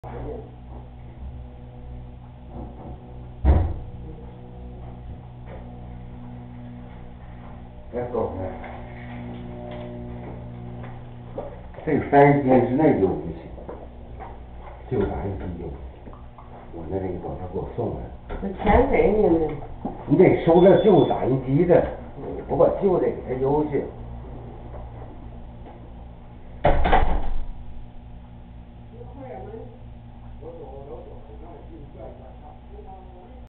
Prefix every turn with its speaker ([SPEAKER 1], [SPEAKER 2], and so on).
[SPEAKER 1] 别走开。这个30天之内就不行，就打一急救。我那领导他给我送来。
[SPEAKER 2] 那钱给你了。
[SPEAKER 1] 你得收了救打一急的，我把旧的给他邮去。